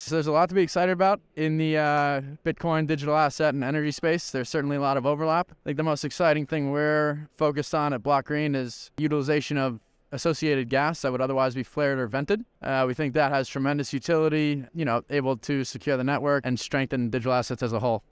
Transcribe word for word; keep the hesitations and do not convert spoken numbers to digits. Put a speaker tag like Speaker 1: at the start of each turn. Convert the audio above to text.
Speaker 1: So there's a lot to be excited about in the uh, Bitcoin digital asset and energy space. There's certainly a lot of overlap. I think the most exciting thing we're focused on at BlockGreen is utilization of associated gas that would otherwise be flared or vented. Uh, we think that has tremendous utility, you know, able to secure the network and strengthen digital assets as a whole.